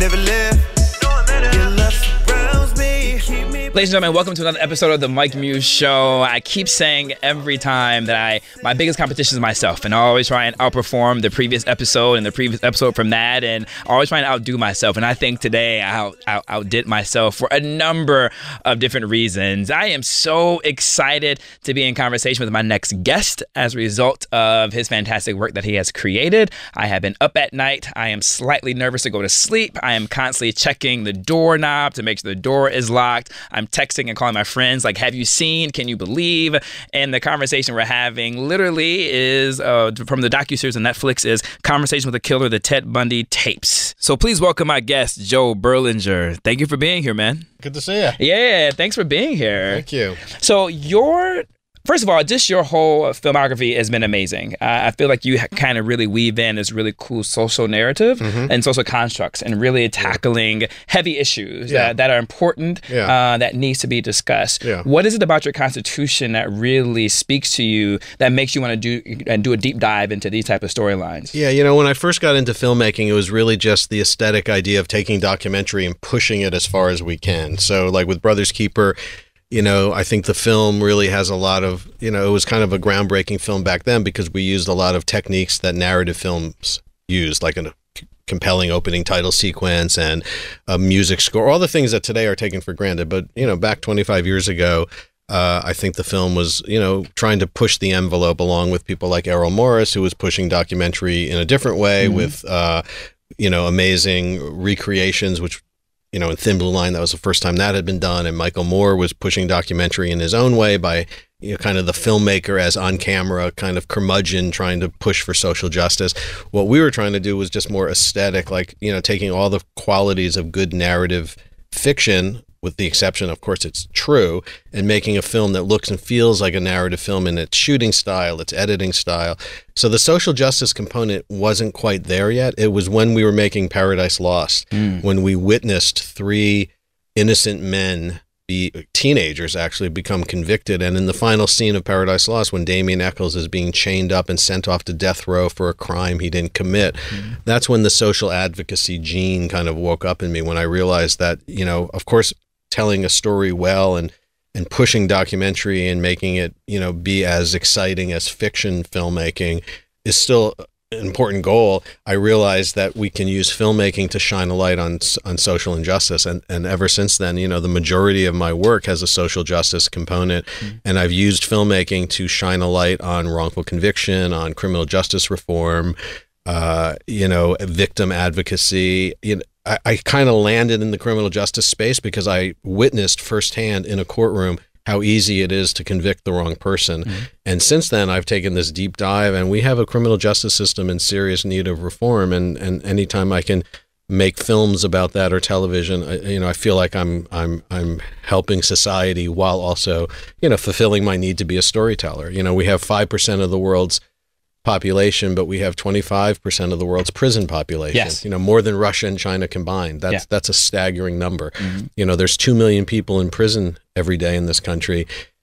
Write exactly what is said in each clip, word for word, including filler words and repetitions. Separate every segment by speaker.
Speaker 1: never left. Your love surrounds me. Keep me.
Speaker 2: Ladies and gentlemen, welcome to another episode of the Mike Muse Show. I keep saying every time that I, my biggest competition is myself, and I always try and outperform the previous episode and the previous episode from that, and I always try and outdo myself. And I think today I out, out, outdid myself for a number of different reasons. I am so excited to be in conversation with my next guest as a result of his fantastic work that he has created. I have been up at night. I am slightly nervous to go to sleep. I am constantly checking the doorknob to make sure the door is locked. I'm texting and calling my friends like, have you seen? Can you believe? And the conversation we're having literally is uh, from the docuseries on Netflix is Conversation with a Killer, the Ted Bundy Tapes. So please welcome my guest, Joe Berlinger. Thank you for being here, man.
Speaker 3: Good to see you.
Speaker 2: Yeah, thanks for being here.
Speaker 3: Thank you.
Speaker 2: So your... First of all, just your whole filmography has been amazing. Uh, I feel like you kind of really weave in this really cool social narrative mm-hmm. and social constructs and really tackling heavy issues
Speaker 3: yeah.
Speaker 2: that, that are important,
Speaker 3: yeah.
Speaker 2: uh, that needs to be discussed.
Speaker 3: Yeah.
Speaker 2: What is it about your Constitution that really speaks to you that makes you want to do and do a deep dive into these type of storylines?
Speaker 3: Yeah, you know, when I first got into filmmaking, it was really just the aesthetic idea of taking documentary and pushing it as far as we can. So like with Brothers Keeper, you know, I think the film really has a lot of, you know, it was kind of a groundbreaking film back then because we used a lot of techniques that narrative films use, like a compelling opening title sequence and a music score, all the things that today are taken for granted. But, you know, back twenty-five years ago, uh, I think the film was, you know, trying to push the envelope along with people like Errol Morris, who was pushing documentary in a different way mm-hmm. with, uh, you know, amazing recreations, which you know, in Thin Blue Line, that was the first time that had been done. And Michael Moore was pushing documentary in his own way by, you know, kind of the filmmaker as on camera, kind of curmudgeon trying to push for social justice. What we were trying to do was just more aesthetic, like, you know, taking all the qualities of good narrative fiction, with the exception, of course, it's true, and making a film that looks and feels like a narrative film in its shooting style, its editing style. So the social justice component wasn't quite there yet. It was when we were making Paradise Lost, mm. when we witnessed three innocent men, be teenagers actually, become convicted. And in the final scene of Paradise Lost, when Damien Eccles is being chained up and sent off to death row for a crime he didn't commit, mm. that's when the social advocacy gene kind of woke up in me, when I realized that, you know, of course, telling a story well and and pushing documentary and making it, you know, be as exciting as fiction filmmaking is still an important goal. I realized that we can use filmmaking to shine a light on on social injustice, and and ever since then, you know, the majority of my work has a social justice component, mm-hmm. and I've used filmmaking to shine a light on wrongful conviction, on criminal justice reform, uh, you know, victim advocacy. You know, I, I kind of landed in the criminal justice space because I witnessed firsthand in a courtroom how easy it is to convict the wrong person. Mm-hmm. And since then, I've taken this deep dive, and we have a criminal justice system in serious need of reform. And, and anytime I can make films about that or television, I, you know, I feel like I'm I'm I'm helping society while also, you know, fulfilling my need to be a storyteller. You know, we have five percent of the world's population, but we have twenty-five percent of the world's prison population.
Speaker 2: Yes.
Speaker 3: You know, more than Russia and China combined. That's
Speaker 2: yeah.
Speaker 3: that's a staggering number.
Speaker 2: Mm-hmm.
Speaker 3: You know, there's two million people in prison every day in this country.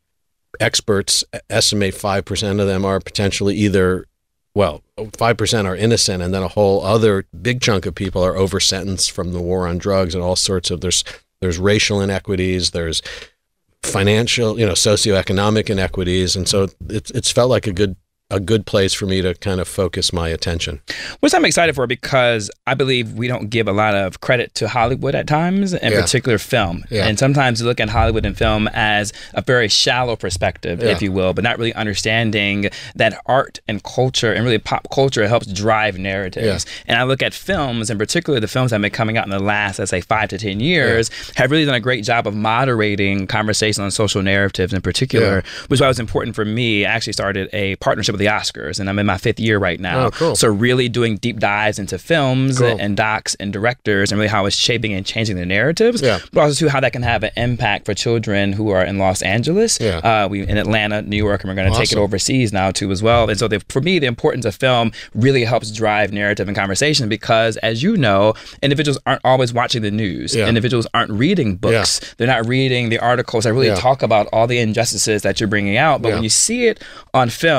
Speaker 3: Experts estimate five percent of them are potentially either, well, five percent are innocent, and then a whole other big chunk of people are over sentenced from the war on drugs and all sorts of, there's there's racial inequities, there's financial, you know, socioeconomic inequities, and so it's it's felt like a good a good place for me to kind of focus my attention.
Speaker 2: Which I'm excited for, because I believe we don't give a lot of credit to Hollywood at times, in
Speaker 3: yeah.
Speaker 2: particular film.
Speaker 3: Yeah.
Speaker 2: And sometimes you look at Hollywood and film as a very shallow perspective,
Speaker 3: yeah.
Speaker 2: if you will, but not really understanding that art and culture and really pop culture helps drive narratives. Yeah. And I look at films, in particular the films that have been coming out in the last, let's say, five to ten years, yeah. have really done a great job of moderating conversation on social narratives in particular, yeah. which is why it was important for me. I actually started a partnership with the Oscars, and I'm in my fifth year right now.
Speaker 3: Oh, cool.
Speaker 2: So really doing deep dives into films
Speaker 3: Cool.
Speaker 2: and docs and directors, and really how it's shaping and changing the narratives,
Speaker 3: yeah.
Speaker 2: but also too how that can have an impact for children who are in Los Angeles,
Speaker 3: yeah.
Speaker 2: uh, we in Atlanta, New York, and we're going to
Speaker 3: Awesome.
Speaker 2: take it overseas now too as well. And so the, for me, the importance of film really helps drive narrative and conversation, because as you know, individuals aren't always watching the news.
Speaker 3: Yeah.
Speaker 2: Individuals aren't reading books. Yeah. They're not reading the articles that really
Speaker 3: yeah.
Speaker 2: talk about all the injustices that you're bringing out. But
Speaker 3: yeah.
Speaker 2: when you see it on film,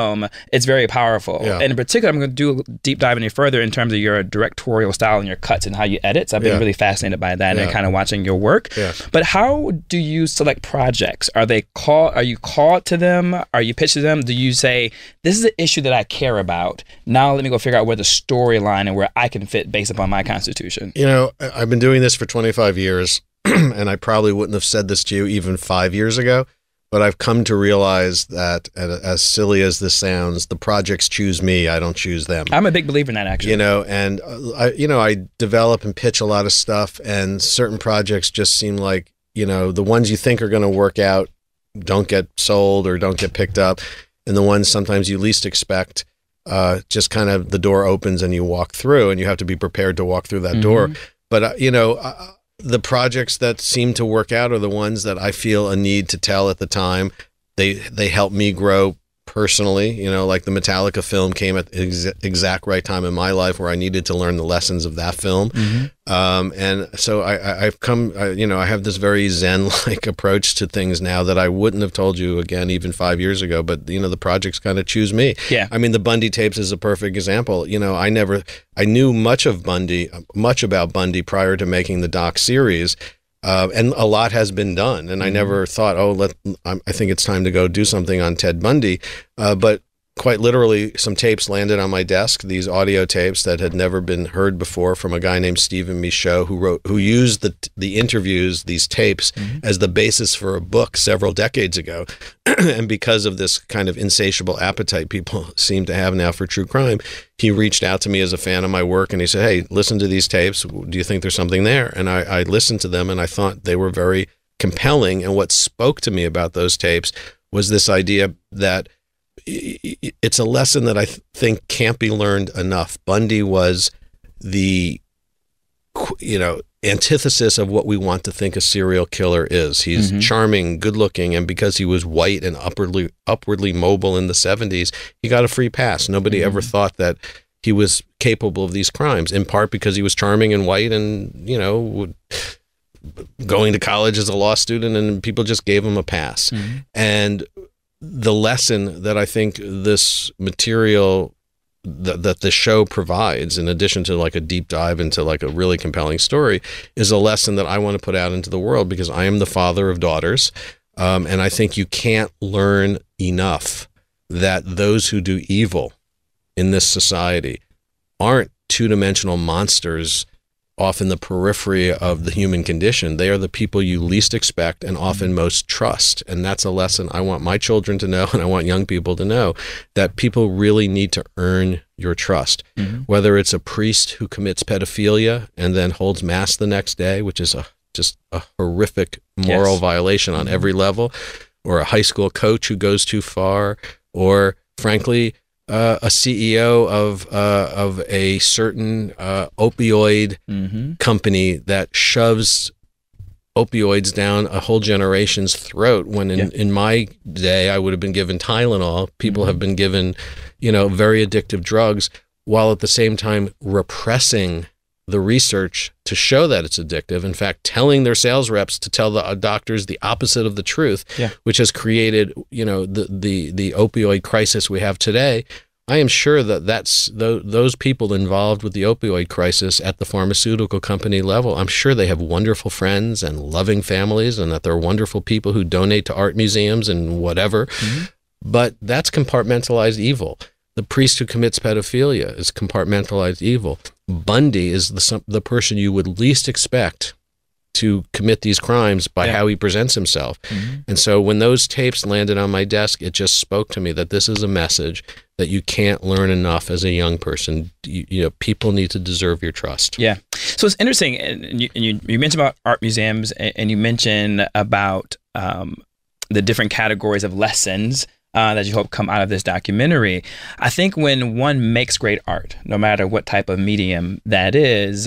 Speaker 2: it's very powerful.
Speaker 3: Yeah.
Speaker 2: And in particular, I'm going to do a deep dive any further in terms of your directorial style and your cuts and how you edit. So I've been
Speaker 3: Yeah.
Speaker 2: really fascinated by that
Speaker 3: Yeah.
Speaker 2: and kind of watching your work.
Speaker 3: Yeah.
Speaker 2: But how do you select projects? Are they call? Are you called to them? Are you pitched to them? Do you say, this is an issue that I care about. Now let me go figure out where the storyline and where I can fit based upon my constitution.
Speaker 3: You know, I- I've been doing this for twenty-five years, and I probably wouldn't have said this to you even five years ago. But I've come to realize that, as silly as this sounds, the projects choose me. I don't choose them.
Speaker 2: I'm a big believer in that, actually.
Speaker 3: You know, and uh, I, you know, I develop and pitch a lot of stuff, and certain projects just seem like, you know, the ones you think are going to work out don't get sold or don't get picked up, and the ones sometimes you least expect, uh, just kind of the door opens and you walk through, and you have to be prepared to walk through that mm-hmm. door. But uh, you know. Uh, The projects that seem to work out are the ones that I feel a need to tell at the time. They they help me grow personally. You know, like the Metallica film came at the ex- exact right time in my life where I needed to learn the lessons of that film. Mm-hmm. Um, and so I, I, I've come, I, you know, I have this very Zen-like approach to things now that I wouldn't have told you again even five years ago. But, you know, the projects kind of choose me.
Speaker 2: Yeah.
Speaker 3: I mean, the Bundy Tapes is a perfect example. You know, I never, I knew much of Bundy, much about Bundy prior to making the doc series. Uh, and a lot has been done, and I never thought, oh, let I think it's time to go do something on Ted Bundy. Uh, but quite literally, some tapes landed on my desk. These audio tapes that had never been heard before from a guy named Stephen Michaud, who wrote, who used the the interviews, these tapes, mm-hmm. as the basis for a book several decades ago. And because of this kind of insatiable appetite people seem to have now for true crime, he reached out to me as a fan of my work, and he said, hey, listen to these tapes. Do you think there's something there? And I, I listened to them, and I thought they were very compelling. And what spoke to me about those tapes was this idea that it's a lesson that I th- think can't be learned enough. Bundy was the, you know, antithesis of what we want to think a serial killer is. He's mm-hmm. charming, good looking, and because he was white and upwardly upwardly mobile in the seventies, he got a free pass. Nobody mm-hmm. ever thought that he was capable of these crimes, in part because he was charming and white and, you know, would, going to college as a law student, and people just gave him a pass. Mm-hmm. And the lesson that I think this material that, that the show provides, in addition to like a deep dive into like a really compelling story, is a lesson that I want to put out into the world, because I am the father of daughters. Um, and I think you can't learn enough that those who do evil in this society aren't two-dimensional monsters off in the periphery of the human condition. They are the people you least expect and often most trust. And that's a lesson I want my children to know, and I want young people to know, that people really need to earn your trust. Mm-hmm. Whether it's a priest who commits pedophilia and then holds mass the next day, which is a just a horrific moral yes. violation on mm-hmm. every level, or a high school coach who goes too far, or frankly, Uh, a C E O of uh, of a certain uh, opioid mm-hmm. company that shoves opioids down a whole generation's throat. When in, yeah. in my day, I would have been given Tylenol. People mm-hmm. have been given, you know, very addictive drugs, while at the same time repressing the research to show that it's addictive. In fact, telling their sales reps to tell the doctors the opposite of the truth, yeah. which has created, you know, the, the, the opioid crisis we have today. I am sure that that's th- those people involved with the opioid crisis at the pharmaceutical company level. I'm sure they have wonderful friends and loving families, and that they're wonderful people who donate to art museums and whatever. Mm-hmm. But that's compartmentalized evil. The priest who commits pedophilia is compartmentalized evil. Bundy is the the person you would least expect to commit these crimes by yeah. how he presents himself. Mm-hmm. And so when those tapes landed on my desk, it just spoke to me that this is a message that you can't learn enough as a young person. You, you know, people need to deserve your trust.
Speaker 2: Yeah. So it's interesting. And you, and you, you mentioned about art museums, and you mentioned about um, the different categories of lessons Uh, that you hope come out of this documentary. I think when one makes great art, no matter what type of medium that is,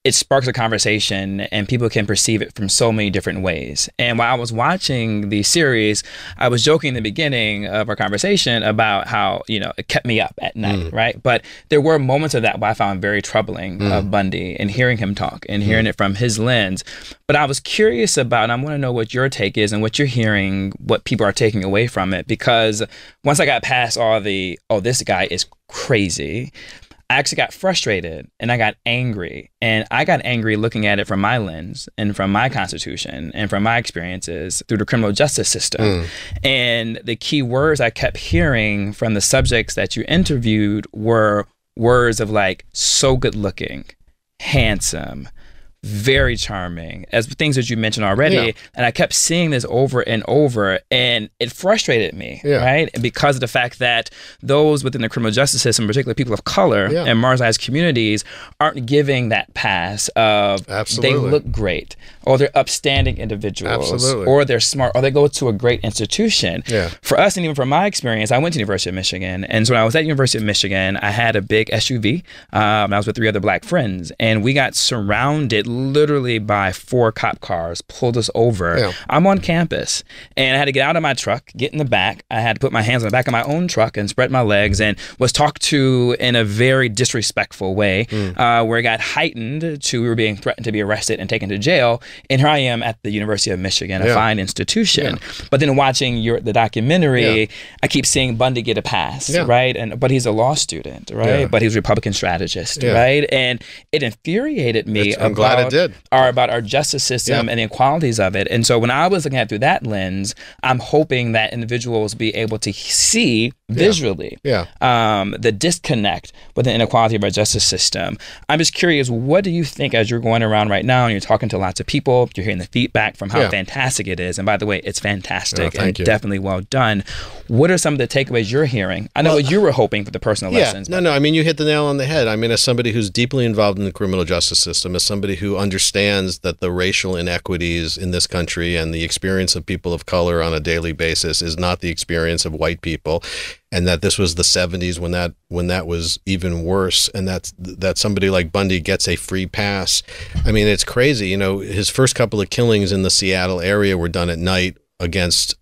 Speaker 2: it sparks a conversation and people can perceive it from so many different ways. And while I was watching the series, I was joking in the beginning of our conversation about how, you know, it kept me up at night, mm. right? But there were moments of that where I found very troubling mm. of Bundy and hearing him talk and hearing mm. it from his lens. But I was curious about, and I want to know what your take is and what you're hearing, what people are taking away from it. Because once I got past all the, oh, this guy is crazy, I actually got frustrated and I got angry. And I got angry looking at it from my lens and from my constitution and from my experiences through the criminal justice system. Mm. And the key words I kept hearing from the subjects that you interviewed were words of like, so good looking, handsome, very charming, as things that you mentioned already. Yeah. And I kept seeing this over and over, and it frustrated me, yeah. right? And because of the fact that those within the criminal justice system, particularly people of color yeah. and marginalized communities, aren't giving that pass of Absolutely. They look great, or they're upstanding individuals, Absolutely. Or they're smart, or they go to a great institution. Yeah. For us, and even from my experience, I went to University of Michigan, and so when I was at University of Michigan, I had a big S U V, um, I was with three other black friends, and we got surrounded literally by four cop cars, pulled us over. Yeah. I'm on campus, and I had to get out of my truck, get in the back. I had to put my hands on the back of my own truck and spread my legs, and was talked to in a very disrespectful way, mm. uh, where it got heightened to we were being threatened to be arrested and taken to jail. And here I am at the University of Michigan, a yeah. fine institution. Yeah. But then watching your the documentary, yeah. I keep seeing Bundy get a pass, yeah. right? And but he's a law student, right? Yeah. But he's a Republican strategist, yeah. right? And it infuriated me.
Speaker 3: It's, I'm glad it did.
Speaker 2: Are about our justice system yeah. and the inequalities of it. And so when I was looking at it through that lens, I'm hoping that individuals be able to see visually yeah. Yeah. Um, the disconnect with the inequality of our justice system. I'm just curious, what do you think as you're going around right now and you're talking to lots of people, you're hearing the feedback from how yeah. fantastic it is. And by the way, it's fantastic
Speaker 3: oh,
Speaker 2: and
Speaker 3: you.
Speaker 2: definitely well done. What are some of the takeaways you're hearing? I know well, what you were hoping for the personal
Speaker 3: yeah,
Speaker 2: lessons.
Speaker 3: No, no, I mean, you hit the nail on the head. I mean, as somebody who's deeply involved in the criminal justice system, as somebody who understands that the racial inequities in this country and the experience of people of color on a daily basis is not the experience of white people, and that this was the seventies when that when that was even worse, and that that somebody like Bundy gets a free pass. I mean, it's crazy. You know, his first couple of killings in the Seattle area were done at night against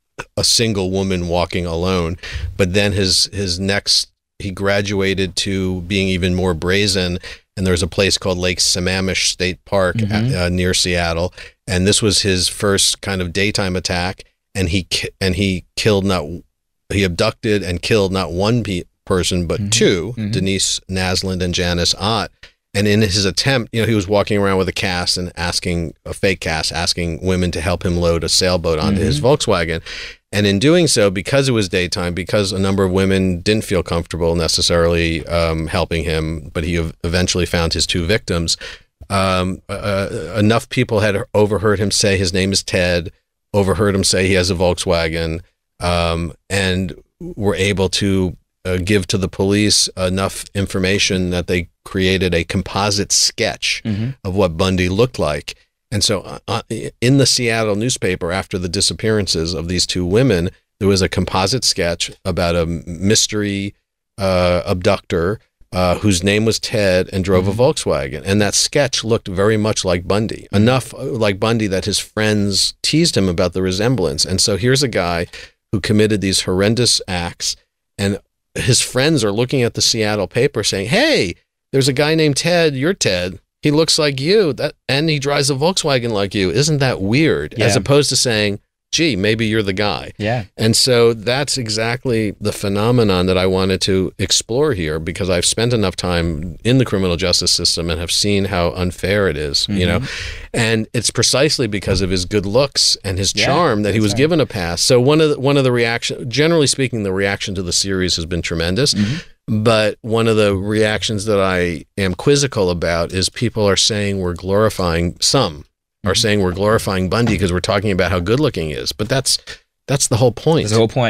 Speaker 3: a single woman walking alone, but then his his next he graduated to being even more brazen. And there's a place called Lake Sammamish State Park mm-hmm. uh, near Seattle, and this was his first kind of daytime attack. And he and he killed not he abducted and killed not one pe- person but mm-hmm. two, mm-hmm. Denise Naslund and Janice Ott. And in his attempt, you know, he was walking around with a cast and asking a fake cast, asking women to help him load a sailboat onto mm-hmm. his Volkswagen. And in doing so, because it was daytime, because a number of women didn't feel comfortable necessarily um, helping him, but he eventually found his two victims, um, uh, enough people had overheard him say his name is Ted, overheard him say he has a Volkswagen, um, and were able to uh, give to the police enough information that they created a composite sketch mm-hmm. of what Bundy looked like. And so uh, in the Seattle newspaper, after the disappearances of these two women, there was a composite sketch about a mystery uh, abductor uh, whose name was Ted and drove mm-hmm. a Volkswagen. And that sketch looked very much like Bundy, mm-hmm. enough like Bundy that his friends teased him about the resemblance. And so here's a guy who committed these horrendous acts, and his friends are looking at the Seattle paper saying, hey, there's a guy named Ted, you're Ted. He looks like you, that, and he drives a Volkswagen like you. Isn't that weird? Yeah. As opposed to saying, gee, maybe you're the guy.
Speaker 2: Yeah.
Speaker 3: And so that's exactly the phenomenon that I wanted to explore here, because I've spent enough time in the criminal justice system and have seen how unfair it is, mm-hmm. you know, and it's precisely because of his good looks and his yeah, charm that he was right. given a pass. So one of the, one of the reaction, generally speaking, the reaction to the series has been tremendous. Mm-hmm. But one of the reactions that I am quizzical about is people are saying we're glorifying, some are mm-hmm. saying we're glorifying Bundy because we're talking about how good looking he is. But that's that's the whole point.
Speaker 2: That's the whole point.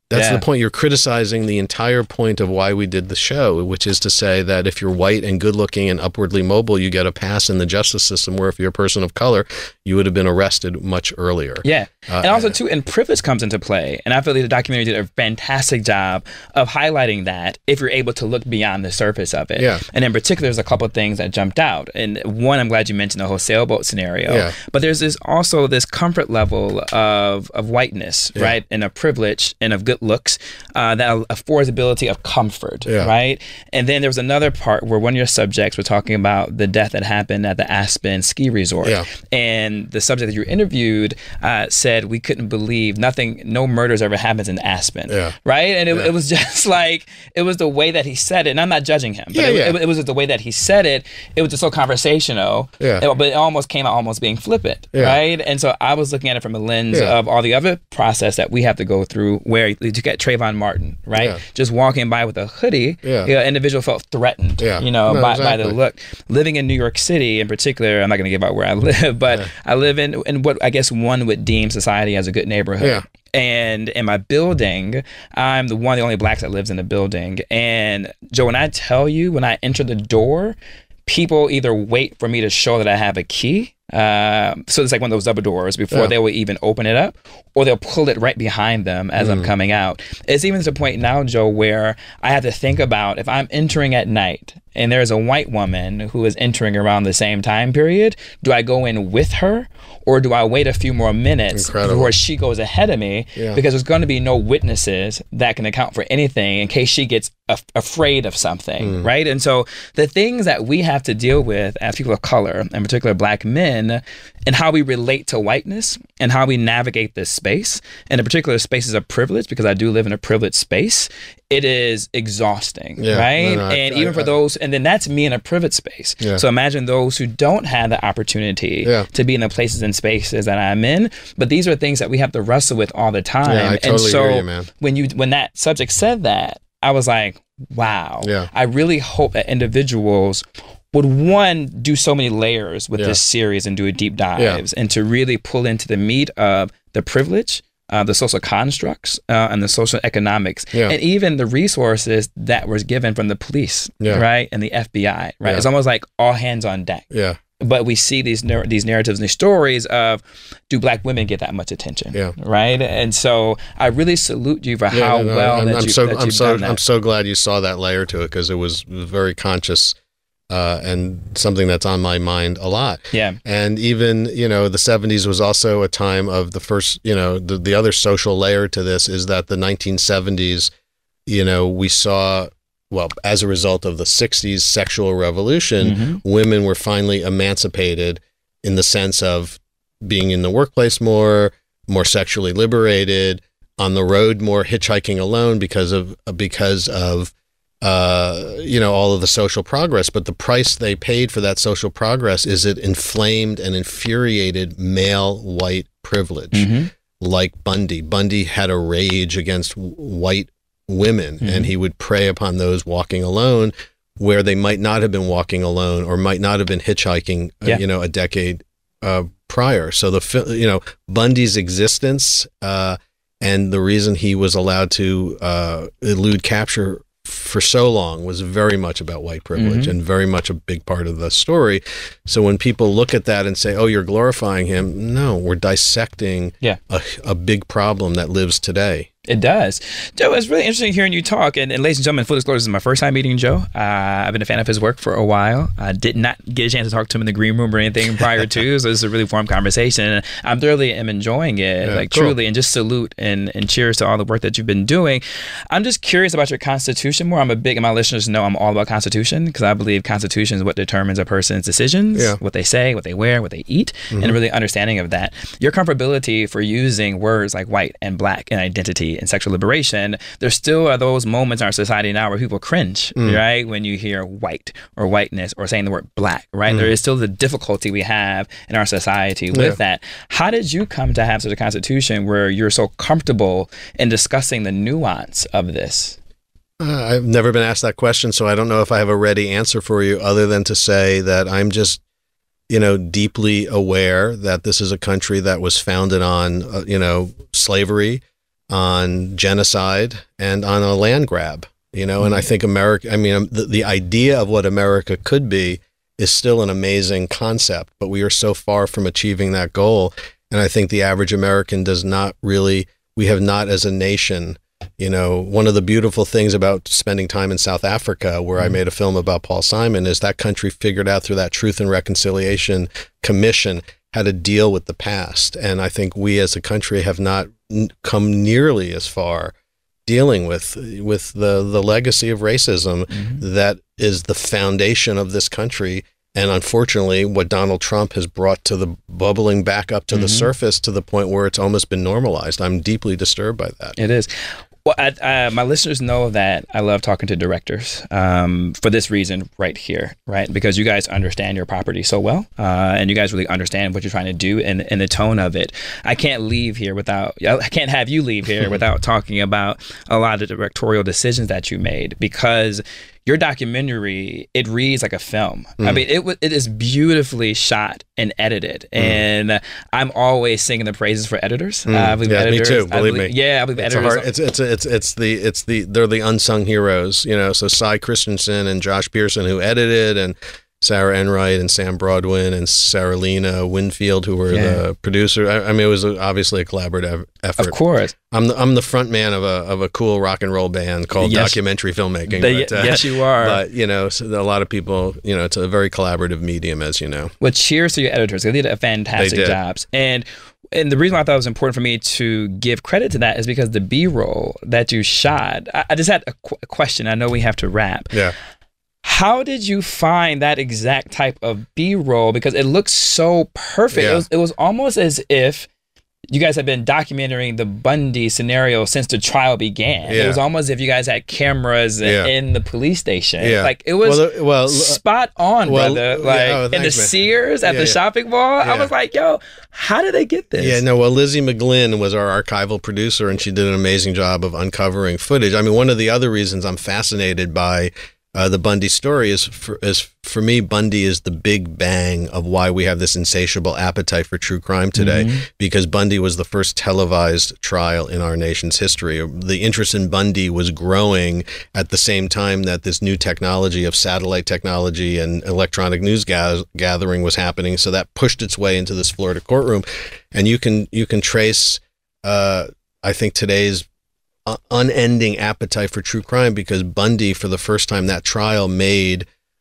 Speaker 3: That's
Speaker 2: Yeah.
Speaker 3: the point. You're criticizing the entire point of why we did the show, which is to say that if you're white and good looking and upwardly mobile, you get a pass in the justice system, where if you're a person of color, you would have been arrested much earlier.
Speaker 2: Yeah.
Speaker 3: Uh,
Speaker 2: and also, too, and privilege comes into play. And I feel like the documentary did a fantastic job of highlighting that if you're able to look beyond the surface of it.
Speaker 3: Yeah.
Speaker 2: And in particular, there's a couple of things that jumped out. And one, I'm glad you mentioned the whole sailboat scenario.
Speaker 3: Yeah.
Speaker 2: But there's this also this comfort level of, of whiteness,
Speaker 3: Yeah.
Speaker 2: right? And of privilege and of good looks uh, that affords ability of comfort,
Speaker 3: Yeah.
Speaker 2: right? And then there was another part where one of your subjects were talking about the death that happened at the Aspen ski resort.
Speaker 3: Yeah.
Speaker 2: And the subject that you interviewed uh, said we couldn't believe nothing, no murders ever happens in Aspen,
Speaker 3: Yeah.
Speaker 2: right? And it,
Speaker 3: Yeah.
Speaker 2: it was just like, it was the way that he said it. And I'm not judging him, but
Speaker 3: Yeah,
Speaker 2: it,
Speaker 3: yeah.
Speaker 2: It, it was just the way that he said it. It was just so conversational,
Speaker 3: Yeah.
Speaker 2: it- but it almost came out almost being flippant,
Speaker 3: Yeah.
Speaker 2: right? And so I was looking at it from a lens
Speaker 3: Yeah.
Speaker 2: of all the other process that we have to go through where you get Trayvon Martin, right?
Speaker 3: Yeah.
Speaker 2: Just walking by with a hoodie,
Speaker 3: Yeah.
Speaker 2: you know, individual felt threatened,
Speaker 3: Yeah.
Speaker 2: you know,
Speaker 3: No,
Speaker 2: by, by the
Speaker 3: exactly.
Speaker 2: look. Living in New York City in particular, I'm not going to give out where I live, but
Speaker 3: Yeah.
Speaker 2: I live in, in what I guess one would deem society as a good neighborhood.
Speaker 3: Yeah.
Speaker 2: And in my building, I'm the one of the only blacks that lives in the building. And Joe, when I tell you, when I enter the door, people either wait for me to show that I have a key. Uh, so it's like one of those double doors before
Speaker 3: Yeah.
Speaker 2: they will even open it up, or they'll pull it right behind them as
Speaker 3: Mm.
Speaker 2: I'm coming out. It's even to the point now, Joe, where I have to think about if I'm entering at night and there's a white woman who is entering around the same time period, do I go in with her or do I wait a few more minutes
Speaker 3: Incredible.
Speaker 2: before she goes ahead of me?
Speaker 3: Yeah.
Speaker 2: Because there's going to be no witnesses that can account for anything in case she gets af- afraid of something,
Speaker 3: Mm.
Speaker 2: right? And so the things that we have to deal with as people of color, in particular black men, and how we relate to whiteness and how we navigate this space, and in particular spaces of privilege, because I do live in a privileged space, it is exhausting,
Speaker 3: Yeah.
Speaker 2: right?
Speaker 3: No, no, I-
Speaker 2: and
Speaker 3: I-
Speaker 2: even for
Speaker 3: I-
Speaker 2: those, and then that's me in a privileged space.
Speaker 3: Yeah.
Speaker 2: So imagine those who don't have the opportunity
Speaker 3: Yeah.
Speaker 2: to be in the places and spaces that I'm in. But these are things that we have to wrestle with all the time.
Speaker 3: Yeah, I
Speaker 2: and
Speaker 3: totally
Speaker 2: so
Speaker 3: hear you, man.
Speaker 2: when you when that subject said that, I was like, wow.
Speaker 3: Yeah.
Speaker 2: I really hope that individuals would, one, do so many layers with
Speaker 3: Yeah.
Speaker 2: this series and do a deep dives
Speaker 3: Yeah.
Speaker 2: and to really pull into the meat of the privilege, uh, the social constructs, uh, and the social economics,
Speaker 3: Yeah.
Speaker 2: and even the resources that was given from the police,
Speaker 3: Yeah.
Speaker 2: right, and the F B I, right?
Speaker 3: Yeah.
Speaker 2: It's almost like all hands on deck.
Speaker 3: Yeah.
Speaker 2: But we see these nar- these narratives and these stories of, do black women get that much attention?
Speaker 3: Yeah.
Speaker 2: Right. And so I really salute you for
Speaker 3: Yeah,
Speaker 2: how
Speaker 3: no, no,
Speaker 2: well
Speaker 3: I'm,
Speaker 2: that,
Speaker 3: I'm
Speaker 2: you,
Speaker 3: so
Speaker 2: that
Speaker 3: I'm
Speaker 2: you've
Speaker 3: so
Speaker 2: done that.
Speaker 3: I'm so glad you saw that layer to it, because it was very conscious uh, and something that's on my mind a lot.
Speaker 2: Yeah.
Speaker 3: And even, you know, the seventies was also a time of the first, you know, the, the other social layer to this is that the nineteen seventies, you know, we saw, well, as a result of the sixties sexual revolution,
Speaker 2: Mhm.
Speaker 3: women were finally emancipated in the sense of being in the workplace more, more sexually liberated, on the road more, hitchhiking alone because of because of uh, you know, all of the social progress. But the price they paid for that social progress is it inflamed and infuriated male white privilege,
Speaker 2: Mhm.
Speaker 3: like Bundy. Bundy had a rage against w- white women,
Speaker 2: Mhm.
Speaker 3: and he would prey upon those walking alone where they might not have been walking alone or might not have been hitchhiking, uh,
Speaker 2: Yeah.
Speaker 3: you know, a decade uh, prior. So the, fi- you know, Bundy's existence uh, and the reason he was allowed to uh, elude capture for so long was very much about white privilege
Speaker 2: Mhm.
Speaker 3: and very much a big part of the story. So when people look at that and say, oh, you're glorifying him, no, we're dissecting
Speaker 2: Yeah.
Speaker 3: a, a big problem that lives today.
Speaker 2: It does. Joe, it's really interesting hearing you talk. And, and ladies and gentlemen, full disclosure, this is my first time meeting Joe. Uh, I've been a fan of his work for a while. I did not get a chance to talk to him in the green room or anything prior to, so this is a really warm conversation. And I'm thoroughly am enjoying it,
Speaker 3: Yeah,
Speaker 2: like
Speaker 3: cool.
Speaker 2: truly, and just salute and, and cheers to all the work that you've been doing. I'm just curious about your Constitution more. I'm a big, and my listeners know I'm all about Constitution because I believe Constitution is what determines a person's decisions,
Speaker 3: Yeah.
Speaker 2: what they say, what they wear, what they eat,
Speaker 3: Mm-hmm.
Speaker 2: and really understanding of that. Your comfortability for using words like white and black and identity and sexual liberation, there still are those moments in our society now where people cringe,
Speaker 3: Mm.
Speaker 2: right? When you hear white or whiteness or saying the word black, right?
Speaker 3: Mm.
Speaker 2: There is still the difficulty we have in our society with
Speaker 3: Yeah.
Speaker 2: that. How did you come to have such a constitution where you're so comfortable in discussing the nuance of this?
Speaker 3: Uh, I've never been asked that question, so I don't know if I have a ready answer for you other than to say that I'm just, you know, deeply aware that this is a country that was founded on, uh, you know, slavery, on genocide and on a land grab, you know, and I think America, I mean, the, the idea of what America could be is still an amazing concept, but we are so far from achieving that goal. And I think the average American does not really, we have not as a nation, you know, one of the beautiful things about spending time in South Africa, where I made a film about Paul Simon, is that country figured out through that Truth and Reconciliation Commission how to deal with the past. And I think we as a country have not come nearly as far dealing with with the the legacy of racism mm-hmm. that is the foundation of this country. And unfortunately, what Donald Trump has brought to the bubbling back up to mm-hmm. the surface to the point where it's almost been normalized. I'm deeply disturbed by that.
Speaker 2: It is. Well, I, uh, my listeners know that I love talking to directors um, for this reason right here, right? Because you guys understand your property so well, uh, and you guys really understand what you're trying to do and, and the tone of it. I can't leave here without, I can't have you leave here without talking about a lot of the directorial decisions that you made, because your documentary, it reads like a film. Mm. I mean, it it is beautifully shot and edited, mm. and I'm always singing the praises for editors.
Speaker 3: Mm.
Speaker 2: Uh, I believe
Speaker 3: yeah,
Speaker 2: editors,
Speaker 3: me too. Believe,
Speaker 2: believe
Speaker 3: me.
Speaker 2: Yeah, I believe
Speaker 3: it's
Speaker 2: editors.
Speaker 3: A hard, it's it's it's it's the it's the they're the unsung heroes, you know. So Cy Christensen and Josh Pearson, who edited, and Sarah Enright and Sam Broadwin and Sarah Lena Winfield, who were yeah. the producer. I, I mean, it was obviously a collaborative effort.
Speaker 2: Of course.
Speaker 3: I'm the, I'm the front man of a of a cool rock and roll band called yes. Documentary Filmmaking.
Speaker 2: The,
Speaker 3: but, uh,
Speaker 2: yes, you are.
Speaker 3: But, you know, so a lot of people, you know, it's a very collaborative medium, as you know.
Speaker 2: Well, cheers to your editors. They did a fantastic job. And And the reason why I thought it was important for me to give credit to that is because the B-roll that you shot, I, I just had a, qu a question. I know we have to wrap.
Speaker 3: Yeah.
Speaker 2: How did you find that exact type of B-roll? Because it looks so perfect.
Speaker 3: Yeah.
Speaker 2: It was, it was almost as if you guys have been documenting the Bundy scenario since the trial began.
Speaker 3: Yeah.
Speaker 2: It was almost as if you guys had cameras
Speaker 3: yeah.
Speaker 2: in the police station.
Speaker 3: Yeah.
Speaker 2: Like, it was
Speaker 3: well, well,
Speaker 2: spot on,
Speaker 3: well,
Speaker 2: brother. Like,
Speaker 3: yeah, oh,
Speaker 2: in the
Speaker 3: thanks, man.
Speaker 2: Sears at
Speaker 3: yeah,
Speaker 2: the
Speaker 3: yeah.
Speaker 2: shopping mall,
Speaker 3: Yeah.
Speaker 2: I was like, yo, how did they get this?
Speaker 3: Yeah, no, well, Lizzie McGlynn was our archival producer, and she did an amazing job of uncovering footage. I mean, one of the other reasons I'm fascinated by Uh, the Bundy story is for, is for me, Bundy is the big bang of why we have this insatiable appetite for true crime today, mm-hmm. because Bundy was the first televised trial in our nation's history. The interest in Bundy was growing at the same time that this new technology of satellite technology and electronic news ga gathering was happening. So that pushed its way into this Florida courtroom. And you can, you can trace, uh, I think, today's unending appetite for true crime, because Bundy, for the first time, that trial made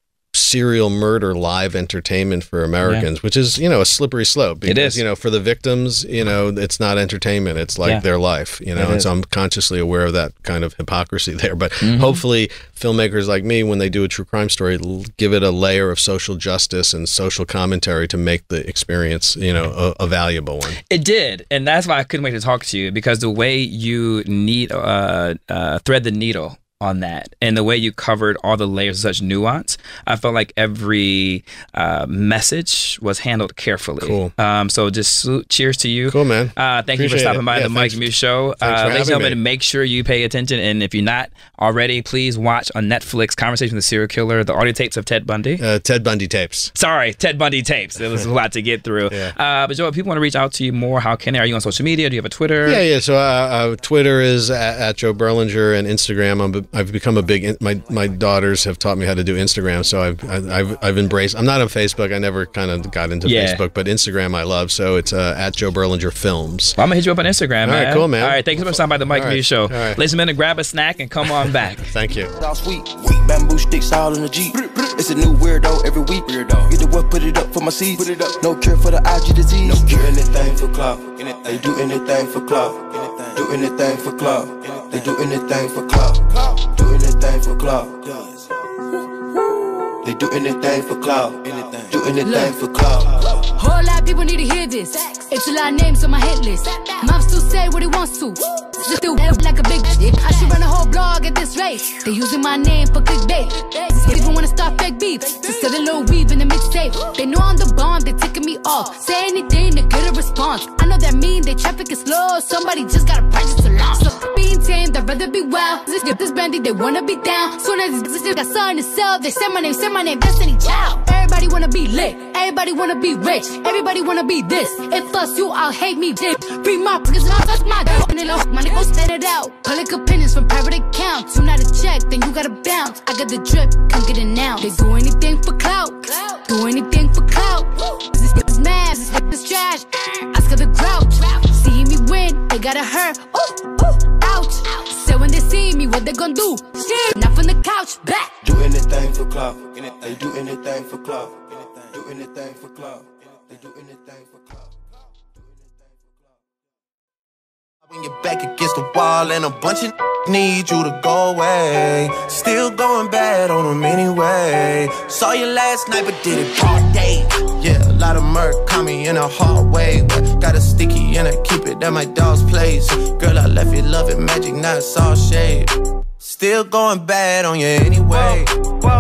Speaker 3: serial murder live entertainment for Americans, yeah. which is, you know, a slippery slope. Because,
Speaker 2: it is.
Speaker 3: You know, for the victims, you know, it's not entertainment. It's like yeah. their life, you know, and so I'm consciously aware of that kind of hypocrisy there. But mm-hmm. hopefully filmmakers like me, when they do a true crime story, give it a layer of social justice and social commentary to make the experience, you know, a, a valuable one.
Speaker 2: It did. And that's why I couldn't wait to talk to you, because the way you need uh, uh, thread the needle on that, and the way you covered all the layers of such nuance, I felt like every uh, message was handled carefully.
Speaker 3: Cool.
Speaker 2: Um, so just salute, cheers to you.
Speaker 3: Cool, man.
Speaker 2: Uh, thank
Speaker 3: Appreciate
Speaker 2: you for stopping
Speaker 3: it.
Speaker 2: by
Speaker 3: yeah,
Speaker 2: the Mike Muse Show. Uh, ladies and gentlemen, make sure you pay attention, and if you're not already, please watch on Netflix Conversation with the Serial Killer, the audio tapes of Ted Bundy.
Speaker 3: Uh, Ted Bundy Tapes.
Speaker 2: Sorry, Ted Bundy Tapes. There was a lot to get through.
Speaker 3: yeah.
Speaker 2: uh, but Joe, if people want to reach out to you more, how can they? Are you on social media? Do you have a Twitter?
Speaker 3: Yeah, yeah. So uh, uh, Twitter is at, at Joe Berlinger, and Instagram, I'm, I've become a big My my daughters have taught me how to do Instagram, so I've I've I've embraced. I'm not on Facebook. I never kind of got into
Speaker 2: yeah.
Speaker 3: Facebook, but Instagram I love. So it's uh, at Joe Berlinger Films.
Speaker 2: Well, I'm gonna hit you up on Instagram,
Speaker 3: All
Speaker 2: man.
Speaker 3: right, cool, man.
Speaker 2: All right, thank you so much for stopping by the Mike
Speaker 3: All right.
Speaker 2: Muse Show.
Speaker 3: All right.
Speaker 2: Ladies and gentlemen, grab a snack and come on back.
Speaker 3: Thank you.
Speaker 1: Sweet, sweet bamboo sticks all in the Jeep. It's a new weirdo every week. Weirdo. Get the what, put it up for my seeds. Put it up. No cure for the I G disease. No cure. Do anything for clout. They do anything for clout. Do anything for clout. They do anything for clout. Do anything for clout. They do anything for clout. Do anything for clout.
Speaker 4: Whole lot of people need to hear this. It's a lot of names on my hit list. Mom still say what he wants to. Still like a big shit. I should run a whole blog at this rate. They using my name for clickbait. People wanna start fake beef. Instead of little weave in the mixtape. They know I'm the bomb, they ticking me off. Say anything to get a response. I know that mean they traffic is slow. Somebody just gotta practice to launch. So being tamed, I'd rather be wild. This this bandy, they wanna be down. Soon as this got something to sell, they say my name, say my name, Destiny Child. Everybody wanna be lit. click. Everybody wanna be rich. Everybody wanna be this. If us you, I'll hate me. Dip. Free my pockets, not touch my dough. And they low, money go spend it out. Public opinions from private accounts. You not a check, then you gotta bounce. I got the drip, come get it now. They do anything for clout. Do anything for clout. This is mad, this is trash. Ask her the grouch. See me win, they gotta hurt. Ooh, ooh, ouch. So when they see me, what they gon' do? Shit, not from the couch, back.
Speaker 1: Do anything for clout. They do anything for clout. Do anything for clout. They do anything for clout. When you're back against the wall and a bunch of need you to go away. Still going bad on them anyway. Saw you last night but did it all day. Yeah, a lot of murk caught me in a hard way. But got a sticky and I keep it at my dog's place. Girl, I left you loving magic, not all shade. Still going bad on you anyway. Whoa,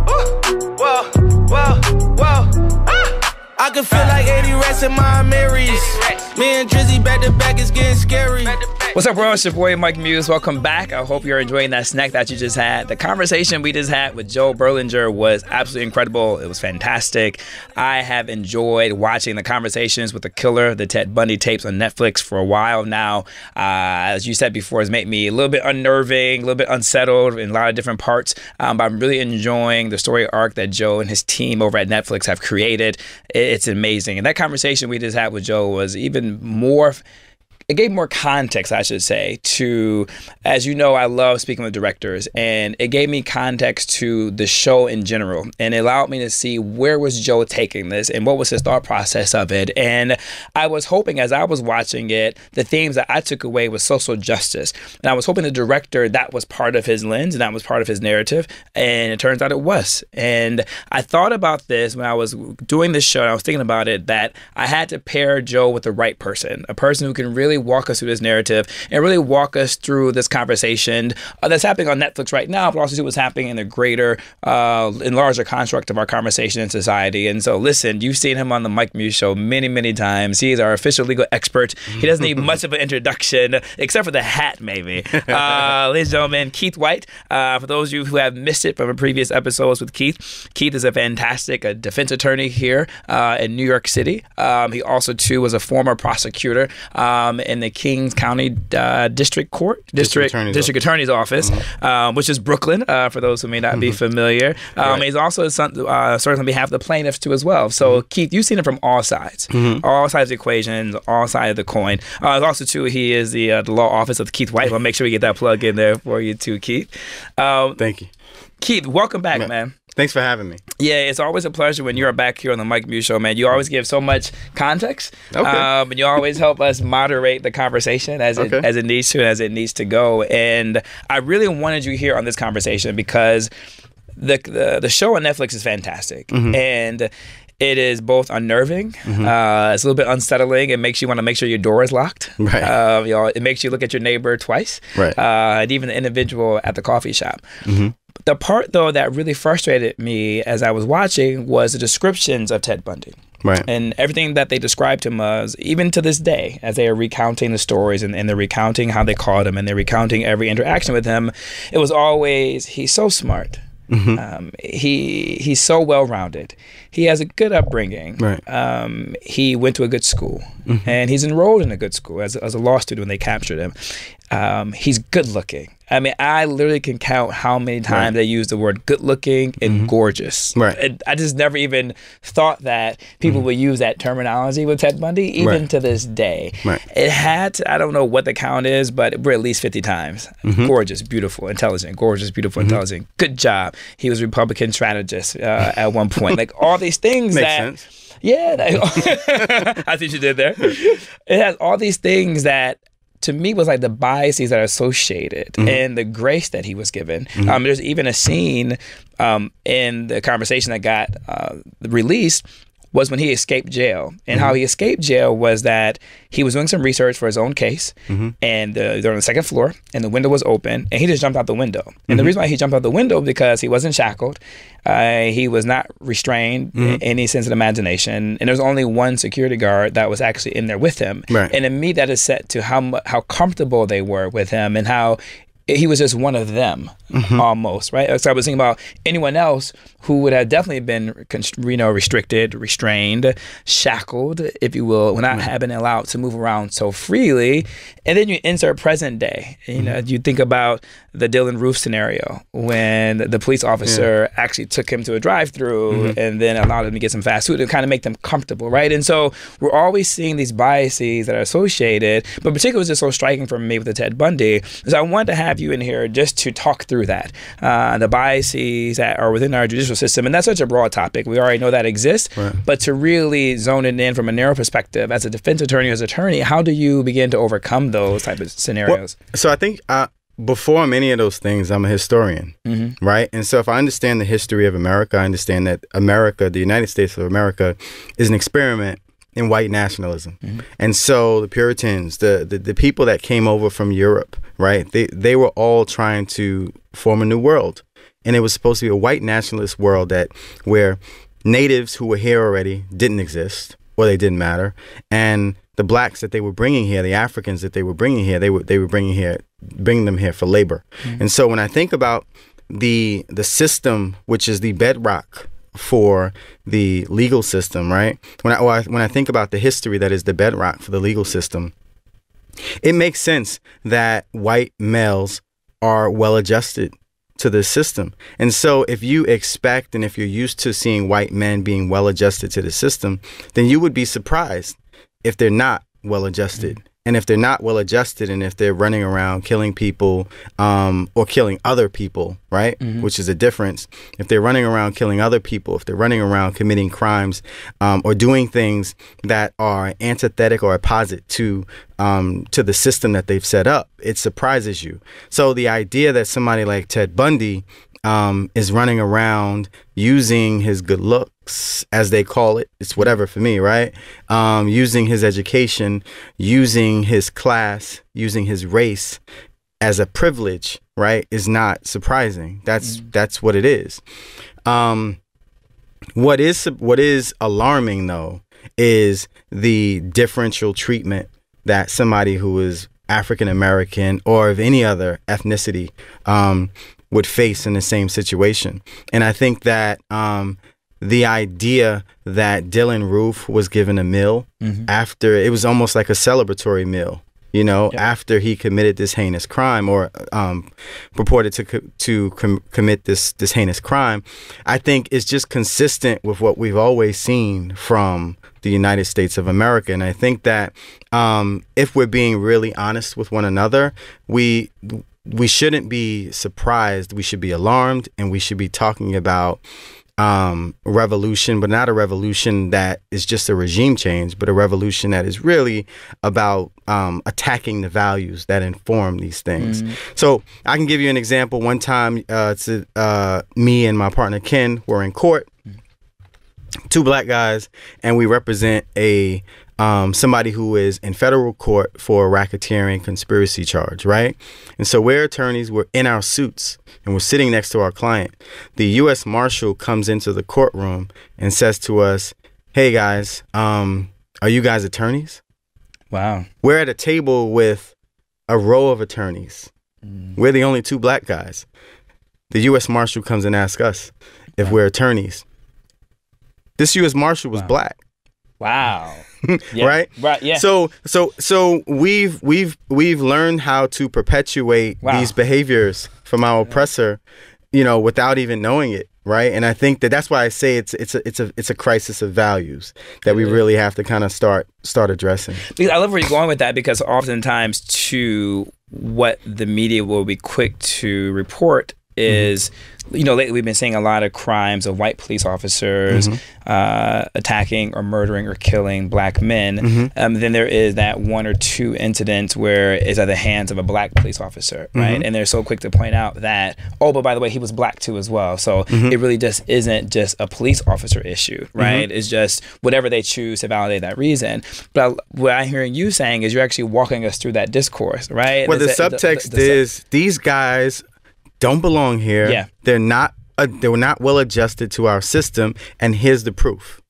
Speaker 1: whoa, whoa, whoa, whoa. Ah! I can feel like eighty rats in my Marys. Me and Drizzy back to back is getting scary.
Speaker 2: What's up, world? It's your boy Mike Muse. Welcome back. I hope you're enjoying that snack that you just had. The conversation we just had with Joe Berlinger was absolutely incredible. It was fantastic. I have enjoyed watching the conversations with the killer, the Ted Bundy Tapes on Netflix for a while now. Uh, as you said before, it's made me a little bit unnerving, a little bit unsettled in a lot of different parts. Um, but I'm really enjoying the story arc that Joe and his team over at Netflix have created. It's amazing. And that conversation we just had with Joe was even more... It gave more context, I should say, to, as you know, I love speaking with directors, and it gave me context to the show in general, and it allowed me to see where was Joe taking this and what was his thought process of it. And I was hoping, as I was watching it, the themes that I took away was social justice, and I was hoping the director, that was part of his lens and that was part of his narrative, and it turns out it was. And I thought about this when I was doing this show, and I was thinking about it, that I had to pair Joe with the right person, a person who can really walk us through this narrative and really walk us through this conversation uh, that's happening on Netflix right now, but also see what's happening in the greater uh, and larger construct of our conversation in society. And so, listen, you've seen him on the Mike Muse Show many, many times. He is our official legal expert. He doesn't need much of an introduction, except for the hat, maybe. Uh, ladies and gentlemen, Keith White. Uh, for those of you who have missed it from the previous episodes with Keith, Keith is a fantastic a defense attorney here uh, in New York City. Um, he also, too, was a former prosecutor um, in the Kings County uh, District Court, District District Attorney's, District Attorney's Office, mm-hmm. um, which is Brooklyn, uh, for those who may not mm-hmm. be familiar. Um, right. He's also some, uh, serves on behalf of the plaintiffs, too, as well. So, mm-hmm. Keith, you've seen it from all sides, mm-hmm. all sides of the equation, all sides of the coin. Uh, also, too, he is the, uh, the law office of Keith White. I'll make sure we get that plug in there for you, too, Keith. Um,
Speaker 5: Thank you.
Speaker 2: Keith, welcome back, man. man.
Speaker 5: Thanks for having me.
Speaker 2: Yeah, it's always a pleasure when you're back here on the Mike Muse Show, man. You always give so much context, okay. um, and you always help us moderate the conversation as it okay. as it needs to and as it needs to go. And I really wanted you here on this conversation because the the, the show on Netflix is fantastic, mm-hmm. and it is both unnerving, mm-hmm. uh, it's a little bit unsettling. It makes you want to make sure your door is locked. Right. Uh, you know, it makes you look at your neighbor twice, right. uh, and even the individual at the coffee shop. Mm-hmm. The part, though, that really frustrated me as I was watching was the descriptions of Ted Bundy. Right. And everything that they described him as, even to this day, as they are recounting the stories and, and they're recounting how they called him and they're recounting every interaction with him, it was always, he's so smart. Mm-hmm. Um, he he's so well-rounded. He has a good upbringing. Right. Um, he went to a good school, mm-hmm. and he's enrolled in a good school as, as a law student when they captured him. Um, he's good-looking. I mean, I literally can count how many times right. they use the word good-looking and mm-hmm. gorgeous. Right. And I just never even thought that people mm-hmm. would use that terminology with Ted Bundy, even right. to this day. Right. It had to, I don't know what the count is, but we're at least fifty times. Mm-hmm. Gorgeous, beautiful, intelligent. Gorgeous, beautiful, mm-hmm. intelligent. Good job. He was a Republican strategist uh, at one point. Like all these things
Speaker 5: Makes
Speaker 2: that...
Speaker 5: sense.
Speaker 2: Yeah. That, I see what you did there. It has all these things that to me was like the biases that are associated mm-hmm. and the grace that he was given. Mm-hmm. Um, there's even a scene um, in the conversation that got uh, released was when he escaped jail. And mm-hmm. how he escaped jail was that he was doing some research for his own case, mm-hmm. and uh, they're on the second floor, and the window was open, and he just jumped out the window. And mm-hmm. the reason why he jumped out the window because he wasn't shackled, uh, he was not restrained mm-hmm. in any sense of imagination, and there was only one security guard that was actually in there with him. Right. And to me, that is set to how how comfortable they were with him and how he was just one of them, mm-hmm. almost, right? So I was thinking about anyone else who would have definitely been, you know, restricted, restrained, shackled, if you will, not mm-hmm. having allowed to move around so freely. And then you insert present day. You mm-hmm. know, you think about the Dylan Roof scenario when the police officer yeah. actually took him to a drive-through mm-hmm. and then allowed him to get some fast food to kind of make them comfortable, right? And so we're always seeing these biases that are associated, but particularly was just so striking for me with the Ted Bundy, is I wanted to have you in here just to talk through that, uh, the biases that are within our judicial system. And that's such a broad topic. We already know that exists, right. but to really zone it in from a narrow perspective, as a defense attorney, as an attorney, how do you begin to overcome those type of scenarios?
Speaker 5: Well, so I think uh, before I'm any of those things, I'm a historian, mm-hmm. right? And so if I understand the history of America, I understand that America, the United States of America, is an experiment in white nationalism. Mm-hmm. And so the Puritans, the, the the people that came over from Europe, right, they, they were all trying to form a new world. And it was supposed to be a white nationalist world that where natives who were here already didn't exist or they didn't matter. And the blacks that they were bringing here, the Africans that they were bringing here, they were they were bringing here, bringing them here for labor. Mm-hmm. And so when I think about the the system, which is the bedrock for the legal system, right? When I when I think about the history that is the bedrock for the legal system, it makes sense that white males are well adjusted to the system. And so if you expect and if you're used to seeing white men being well adjusted to the system, then you would be surprised if they're not well adjusted. Mm-hmm. And if they're not well adjusted and if they're running around killing people um, or killing other people, right, mm-hmm. which is a difference. If they're running around killing other people, if they're running around committing crimes um, or doing things that are antithetic or opposite to um, to the system that they've set up, it surprises you. So the idea that somebody like Ted Bundy Um, is running around using his good looks, as they call it, it's whatever for me, right? Um, using his education, using his class, using his race as a privilege, right, is not surprising. That's mm. that's what it is. Um, what is what is alarming, though, is the differential treatment that somebody who is African American or of any other ethnicity um, would face in the same situation. And I think that um, the idea that Dylan Roof was given a meal mm-hmm. after, it was almost like a celebratory meal, you know, yep. after he committed this heinous crime or um, purported to co- to com- commit this this heinous crime, I think is just consistent with what we've always seen from the United States of America. And I think that um, if we're being really honest with one another, we we shouldn't be surprised. We should be alarmed, and we should be talking about um, revolution, but not a revolution that is just a regime change, but a revolution that is really about um, attacking the values that inform these things. Mm. So I can give you an example. One time, uh, to, uh, me and my partner Ken were in court, two black guys, and we represent a Um, somebody who is in federal court for a racketeering conspiracy charge, right? And so we're attorneys, we're in our suits, and we're sitting next to our client. The U S Marshal comes into the courtroom and says to us, "Hey guys, um, are you guys attorneys?"
Speaker 2: Wow.
Speaker 5: We're at a table with a row of attorneys. Mm. We're the only two black guys. The U S Marshal comes and asks us if wow. we're attorneys. This U S Marshal was wow. black.
Speaker 2: Wow. Yeah.
Speaker 5: Right?
Speaker 2: Right. Yeah.
Speaker 5: So so so we've we've we've learned how to perpetuate wow. these behaviors from our oppressor, you know, without even knowing it, right? And I think that that's why I say it's it's a it's a it's a crisis of values that we really have to kind of start start addressing.
Speaker 2: Because I love where you're going with that, because oftentimes too what the media will be quick to report is, mm-hmm. you know, lately we've been seeing a lot of crimes of white police officers mm-hmm. uh, attacking or murdering or killing black men. Mm-hmm. Um, then there is that one or two incidents where it's at the hands of a black police officer, right? Mm-hmm. And they're so quick to point out that, oh, but by the way, he was black too as well. So mm-hmm. it really just isn't just a police officer issue, right? Mm-hmm. It's just whatever they choose to validate that reason. But I, what I'm hearing you saying is you're actually walking us through that discourse, right?
Speaker 5: Well, the
Speaker 2: that,
Speaker 5: subtext
Speaker 2: the, the, the,
Speaker 5: is sub- these guys don't belong here.
Speaker 2: Yeah.
Speaker 5: They're not uh, they were not well adjusted to our system, and here's the proof.
Speaker 2: Yeah.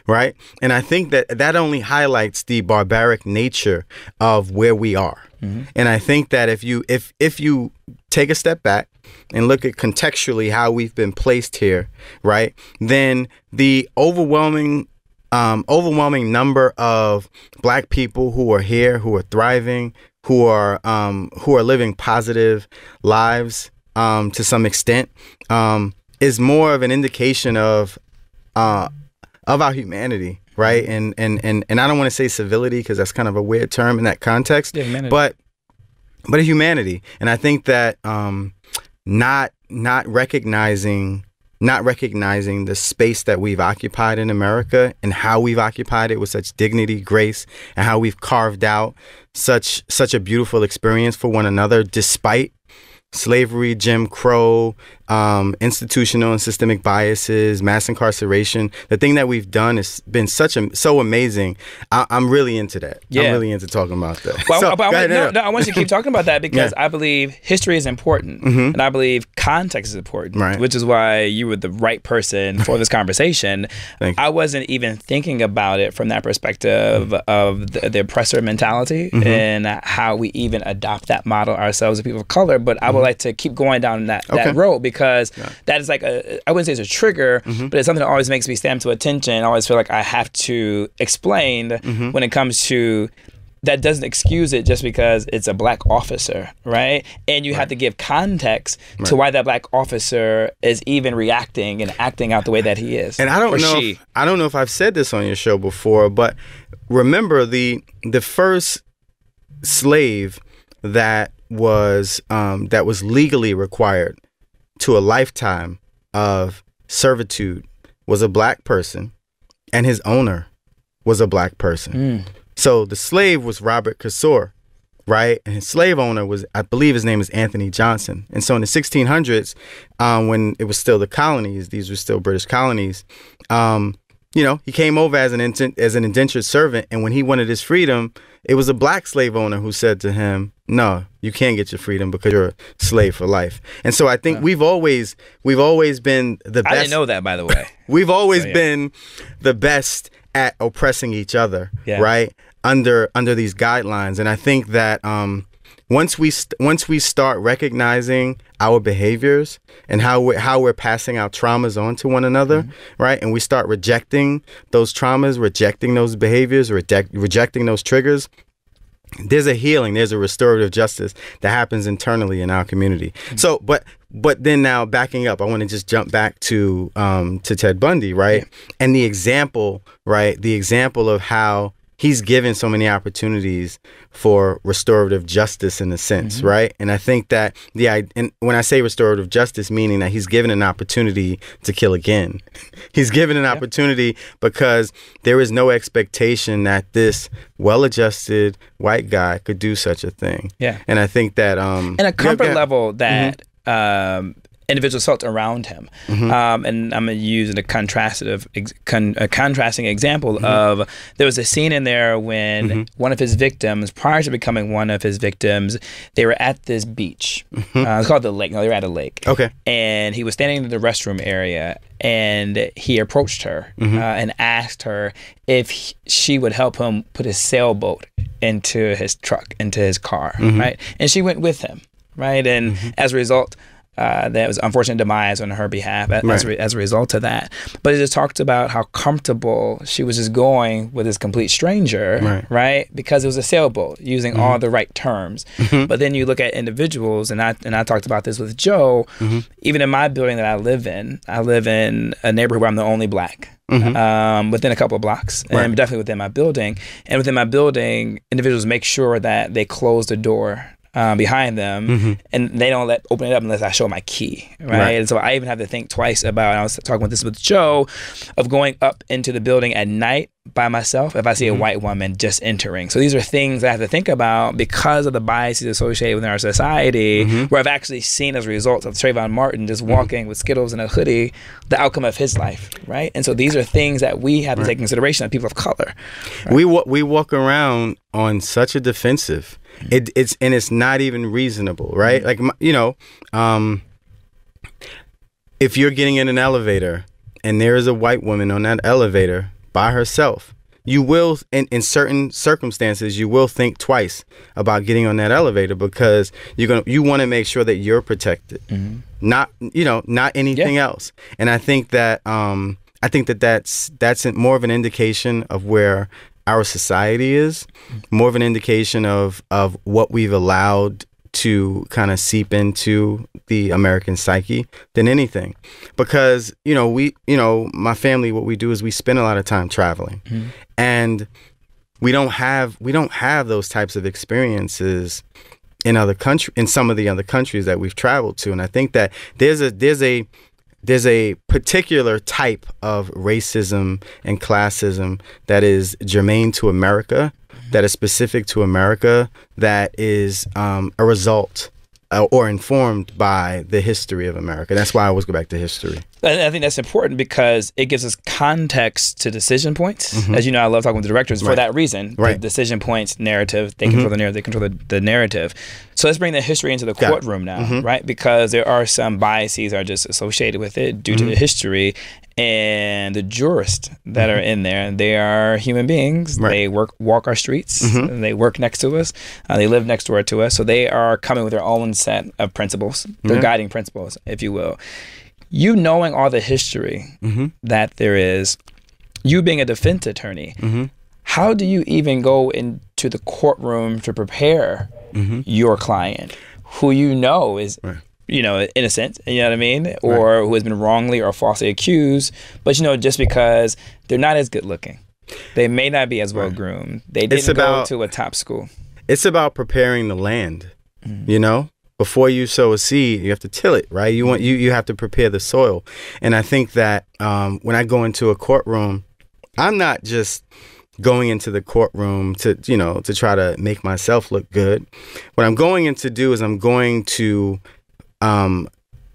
Speaker 5: right? And I think that that only highlights the barbaric nature of where we are. Mm-hmm. And I think that if you if if you take a step back and look at contextually how we've been placed here, right, then the overwhelming um, overwhelming number of Black people who are here, who are thriving, who are um, who are living positive lives um, to some extent, um, is more of an indication of uh, of our humanity, right? And and and and I don't want to say civility because that's kind of a weird term in that context,
Speaker 2: yeah,
Speaker 5: but but a humanity. And I think that um, not not recognizing not recognizing the space that we've occupied in America and how we've occupied it with such dignity, grace, and how we've carved out such such a beautiful experience for one another, despite slavery, Jim Crow, um, institutional and systemic biases, mass incarceration. The thing that we've done has been such a so amazing. I, I'm really into that.
Speaker 2: Yeah.
Speaker 5: I'm really into talking about that.
Speaker 2: Well,
Speaker 5: so,
Speaker 2: but I,
Speaker 5: ahead,
Speaker 2: no,
Speaker 5: no.
Speaker 2: no, I want you to keep talking about that because
Speaker 5: Yeah.
Speaker 2: I believe history is important, mm-hmm. and I believe context is important,
Speaker 5: right.
Speaker 2: which is why you were the right person for this conversation.
Speaker 5: Thank you.
Speaker 2: I wasn't even thinking about it from that perspective mm-hmm. of the, the oppressor mentality mm-hmm. and how we even adopt that model ourselves as people of color, but I would mm-hmm. like to keep going down that,
Speaker 5: okay.
Speaker 2: that road because
Speaker 5: yeah.
Speaker 2: that is like a, I wouldn't say it's a trigger, mm-hmm. but it's something that always makes me stand to attention. I always feel like I have to explain mm-hmm. when it comes to that doesn't excuse it just because it's a Black officer, right? And you right. have to give context right. to why that Black officer is even reacting and acting out the way that he is.
Speaker 5: And I don't
Speaker 2: or
Speaker 5: know
Speaker 2: she.
Speaker 5: If, I don't know if I've said this on your show before, but remember the the first slave that was um, that was legally required to a lifetime of servitude was a Black person, and his owner was a Black person. Mm. So the slave was Robert Casor, right? And his slave owner was, I believe his name is Anthony Johnson. And so in the sixteen hundreds, um, when it was still the colonies, these were still British colonies, um, you know, he came over as an intent, as an indentured servant. And when he wanted his freedom, it was a Black slave owner who said to him, no, you can't get your freedom because you're a slave for life. And so I think yeah. we've always we've always been the best.
Speaker 2: I didn't know that, by the way.
Speaker 5: We've always
Speaker 2: so, yeah.
Speaker 5: been the best at oppressing each other,
Speaker 2: yeah.
Speaker 5: right? Under under these guidelines. And I think that um, once we st- once we start recognizing our behaviors and how we're, how we're passing our traumas on to one another, mm-hmm. right? And we start rejecting those traumas, rejecting those behaviors, reject, rejecting those triggers, there's a healing, there's a restorative justice that happens internally in our community. Mm-hmm. So, but but then now backing up, I want to just jump back to um, to Ted Bundy, right? Yeah. And the example, right? The example of how he's given so many opportunities for restorative justice in a sense, mm-hmm. right? And I think that the and when I say restorative justice, meaning that he's given an opportunity to kill again. He's given an yeah. opportunity because there is no expectation that this well-adjusted white guy could do such a thing.
Speaker 2: Yeah.
Speaker 5: And I think that um
Speaker 2: and a comfort
Speaker 5: yeah, yeah.
Speaker 2: level that mm-hmm. um individuals felt around him. Mm-hmm. Um, and I'm going to use a contrastive, con, a contrasting example mm-hmm. of, there was a scene in there when mm-hmm. one of his victims, prior to becoming one of his victims, they were at this beach. Mm-hmm. Uh, it's called the lake. No, they were at a lake.
Speaker 5: Okay.
Speaker 2: And he was standing in the restroom area, and he approached her mm-hmm. uh, and asked her if he, she would help him put his sailboat into his truck, into his car, mm-hmm. right? And she went with him, right? And mm-hmm. as a result, Uh, that was unfortunate demise on her behalf as,
Speaker 5: right.
Speaker 2: a, as a result of that. But it just talked about how comfortable she was just going with this complete stranger,
Speaker 5: right?
Speaker 2: right? Because it was a sailboat, using mm-hmm. all the right terms. Mm-hmm. But then you look at individuals, and I and I talked about this with Joe. Mm-hmm. Even in my building that I live in, I live in a neighborhood where I'm the only Black. Mm-hmm. Um, within a couple of blocks,
Speaker 5: right.
Speaker 2: and definitely within my building. And within my building, individuals make sure that they close the door Uh, behind them, mm-hmm. and they don't let open it up unless I show my key, right?
Speaker 5: right? And
Speaker 2: so I even have to think twice about, and I was talking about this with Joe, of going up into the building at night by myself if I see mm-hmm. a white woman just entering. So these are things that I have to think about because of the biases associated within our society, mm-hmm. where I've actually seen as a result of Trayvon Martin just walking mm-hmm. with Skittles and a hoodie, the outcome of his life, right? And so these are things that we have to
Speaker 5: right.
Speaker 2: take into consideration as people of color. Right?
Speaker 5: We wa- we walk around on such a defensive. It, it's and it's not even reasonable, right? Mm-hmm. Like, you know, um, if you're getting in an elevator and there is a white woman on that elevator, by herself, you will, in, in certain circumstances, you will think twice about getting on that elevator because you're gonna you want to make sure that you're protected, mm-hmm. not you know not anything yeah. else. And I think that um, I think that that's that's more of an indication of where our society is, more of an indication of of what we've allowed to kind of seep into the American psyche than anything. Because, you know, we, you know, my family, what we do is we spend a lot of time traveling, mm-hmm. and we don't have, we don't have those types of experiences in other country, in some of the other countries that we've traveled to. And I think that there's a, there's a, there's a particular type of racism and classism that is germane to America, that is specific to America, that is um, a result uh, or informed by the history of America. That's why I always go back to history.
Speaker 2: And I think that's important because it gives us context to decision points. Mm-hmm. As you know, I love talking with the directors right. for that reason. Right. The decision points, narrative, they mm-hmm. control the narrative, they control the, the narrative. So let's bring the history into the courtroom now, mm-hmm. right? Because there are some biases that are just associated with it due mm-hmm. to the history. And the jurists that mm-hmm. are in there, they are human beings. Right. They work, walk our streets. Mm-hmm. They work next to us. Uh, they live next door to us. So they are coming with their own set of principles, their yeah. guiding principles, if you will. You knowing all the history mm-hmm. that there is, you being a defense attorney, mm-hmm. how do you even go into the courtroom to prepare mm-hmm. your client, who you know is... Right. you know, innocent, you know what I mean? Or right. who has been wrongly or falsely accused, but, you know, just because they're not as good looking. They may not be as well right. groomed. They didn't about, go to a top school.
Speaker 5: It's about preparing the land, mm-hmm. you know? Before you sow a seed, you have to till it, right? You want you you have to prepare the soil. And I think that um, when I go into a courtroom, I'm not just going into the courtroom to, you know, to try to make myself look good. What I'm going in to do is I'm going to Um,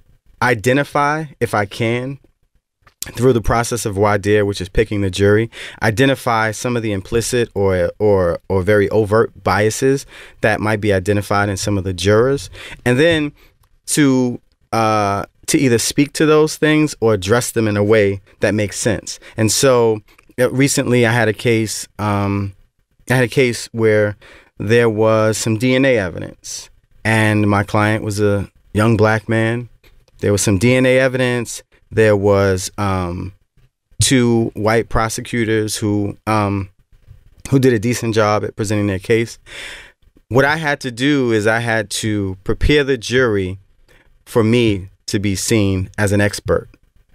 Speaker 5: identify, if I can, through the process of voir dire, which is picking the jury, identify some of the implicit or or or very overt biases that might be identified in some of the jurors, and then to uh, to either speak to those things or address them in a way that makes sense. And so, uh, recently, I had a case. Um, I had a case where there was some D N A evidence, and my client was a young black man. There was some D N A evidence. There was um, two white prosecutors who um, who did a decent job at presenting their case. What I had to do is I had to prepare the jury for me to be seen as an expert.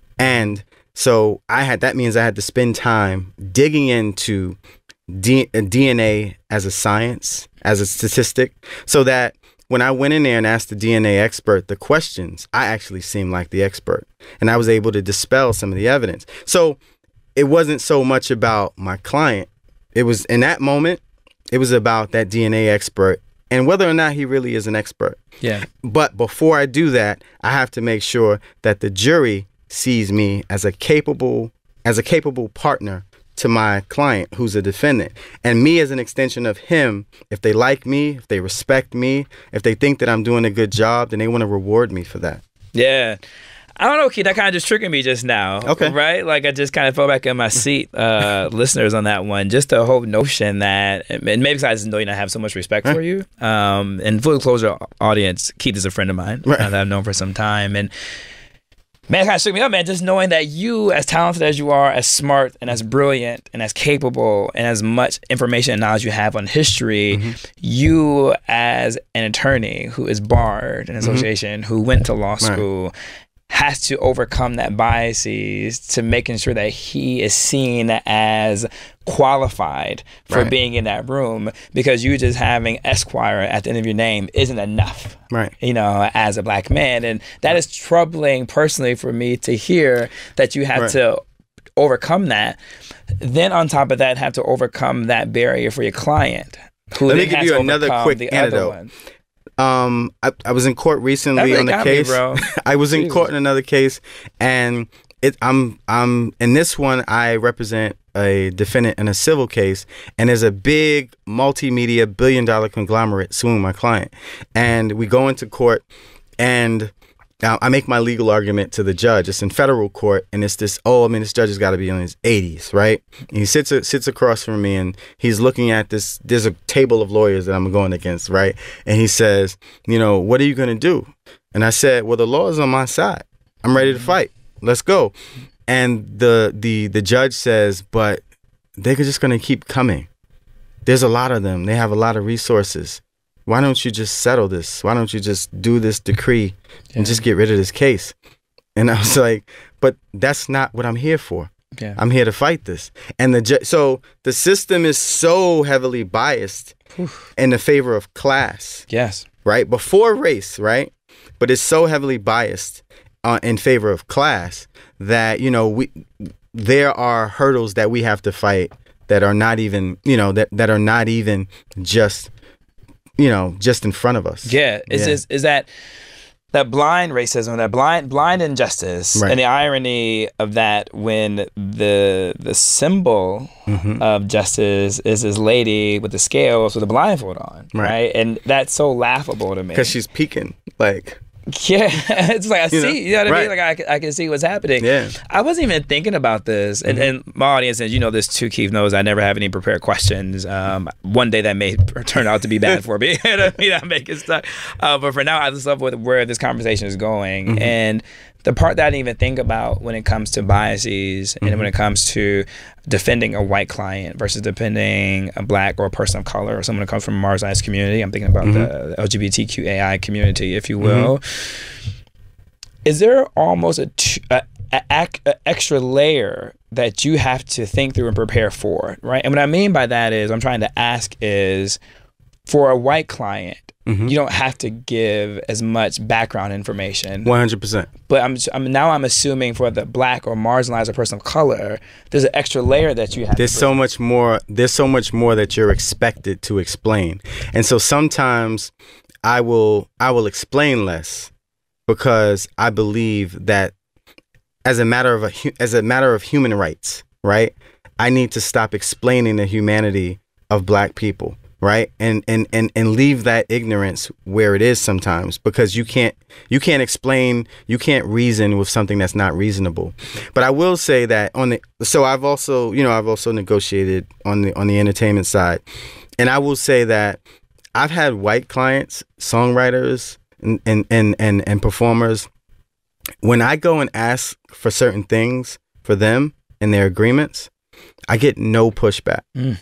Speaker 5: And so I had, that means I had to spend time digging into D- D N A as a science, as a statistic, so that when I went in there and asked the D N A expert the questions, I actually seemed like the expert, and I was able to dispel some of the evidence. So it wasn't so much about my client. It was, in that moment, it was about that D N A expert and whether or not he really is an expert.
Speaker 2: Yeah.
Speaker 5: But before I do that, I have to make sure that the jury sees me as a capable, as a capable partner to my client who's a defendant, and me as an extension of him. If they like me, if they respect me, if they think that I'm doing a good job, then they want to reward me for that.
Speaker 2: Yeah. I don't know, Keith, that kind of just triggered me just now.
Speaker 5: Okay.
Speaker 2: Right? Like I just kind of fell back in my seat, uh, listeners, on that one. Just the whole notion that, and maybe because I just know you not have so much respect right. for you. Um, and full disclosure, audience, Keith is a friend of mine right. uh, that I've known for some time. And man, it kind of shook me up, man, just knowing that you, as talented as you are, as smart and as brilliant and as capable and as much information and knowledge you have on history, mm-hmm. you as an attorney who is barred in association, mm-hmm. who went to law school, right. has to overcome that biases to making sure that he is seen as qualified for right. being in that room, because you just having Esquire at the end of your name isn't enough,
Speaker 5: right? You
Speaker 2: know, as a black man. And that is troubling personally for me to hear that you have right. to overcome that. Then on top of that, have to overcome that barrier for your client. Who
Speaker 5: Let me give you another quick anecdote. Um, I, I was in court recently really on the case. Me, bro. I was in Jesus. court in another case, and it, I'm I'm in this one. I represent a defendant in a civil case, and there's a big multimedia billion dollar conglomerate suing my client, and we go into court, and I I make my legal argument to the judge. It's in federal court, and it's this. Oh, I mean, this judge has got to be in his eighties, right? And he sits sits across from me, and he's looking at this. There's a table of lawyers that I'm going against, right? And he says, you know, what are you going to do? And I said, well, the law is on my side. I'm ready to fight. Let's go. And the the the judge says, but they're just going to keep coming. There's a lot of them. They have a lot of resources. Why don't you just settle this? Why don't you just do this decree and yeah. just get rid of this case? And I was like, but that's not what I'm here for. Yeah. I'm here to fight this. And the ju- so the system is so heavily biased Oof. in the favor of class.
Speaker 2: Yes.
Speaker 5: Right? Before race, right? But it's so heavily biased uh, in favor of class that, you know, we there are hurdles that we have to fight that are not even, you know, that, that are not even just you know, just in front of us.
Speaker 2: Yeah. Is
Speaker 5: yeah.
Speaker 2: is, is that that blind racism, that blind blind injustice, right. and the irony of that when the the symbol mm-hmm. of justice is this lady with the scales with a blindfold on, right? right? And that's so laughable to me.
Speaker 5: Because she's peeking, like...
Speaker 2: Yeah, it's like I see, you know, you know what
Speaker 5: right.
Speaker 2: I mean? Like I, can- I can see what's happening.
Speaker 5: Yeah.
Speaker 2: I wasn't even thinking about this, and,
Speaker 5: Mhm.
Speaker 2: and my audience, as you know, this too, Keith knows I never have any prepared questions. Um, one day that may turn out to be bad for me, you know what I mean? I'm making stuff, uh, but for now, I just love what, where this conversation is going,
Speaker 5: Mhm.
Speaker 2: and the part that I didn't even think about when it comes to biases, and
Speaker 5: Mhm.
Speaker 2: when it comes to defending a white client versus defending a black or a person of color or someone who comes from a marginalized community. I'm thinking about
Speaker 5: Mhm.
Speaker 2: the L G B T Q A I community, if you will. Is there almost a, t- a, a, a extra layer that you have to think through and prepare for, right? And what I mean by that is, I'm trying to ask is, for a white client,
Speaker 5: Mhm.
Speaker 2: you don't have to give as much background information.
Speaker 5: one hundred percent.
Speaker 2: But I'm, I'm now I'm assuming for the black or marginalized or person of color, there's an extra layer that you have.
Speaker 5: There's
Speaker 2: to
Speaker 5: so much more. There's so much more that you're expected to explain, and so sometimes I will I will explain less because I believe that as a matter of a hu- as a matter of human rights, right? I need to stop explaining the humanity of black people. Right. And, and, and, and leave that ignorance where it is sometimes, because you can't you can't explain, you can't reason with something that's not reasonable. But I will say that on the so I've also, you know, I've also negotiated on the on the entertainment side. And I will say that I've had white clients, songwriters and and, and, and, and performers. When I go and ask for certain things for them and their agreements, I get no pushback. Mm.